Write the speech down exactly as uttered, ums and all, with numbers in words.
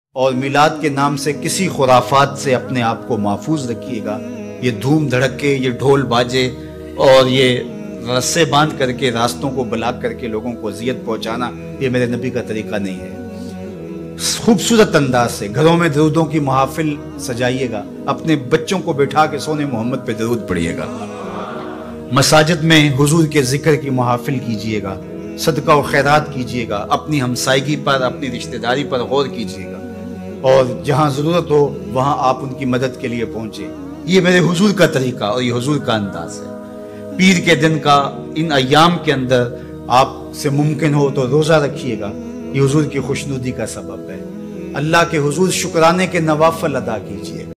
और मिलाद के नाम से किसी खुराफात से अपने आप को महफूज रखिएगा। ये धूम धड़के, ये ढोल बाजे और ये रस्से बांध करके रास्तों को ब्लॉक करके लोगों को अजियत पहुंचाना, ये मेरे नबी का तरीका नहीं है। खूबसूरत अंदाज से घरों में दरूदों की महफिल सजाइएगा, अपने बच्चों को बैठा के सोने मोहम्मद पे दरूद पढ़िएगा, मसाजिद में हुजूर के जिक्र की महफिल कीजिएगा, सदका और खैरात कीजिएगा, अपनी हमसायगी पर, अपनी रिश्तेदारी पर गौर कीजिएगा और जहाँ ज़रूरत हो वहाँ आप उनकी मदद के लिए पहुँचे। ये मेरे हुजूर का तरीका और ये हुजूर का अंदाज है। पीर के दिन का इन अय्याम के अंदर आपसे मुमकिन हो तो रोज़ा रखिएगा, ये हुजूर की खुशनुदी का सबब है। अल्लाह के हुजूर शुक्राने के नवाफिल अदा कीजिए।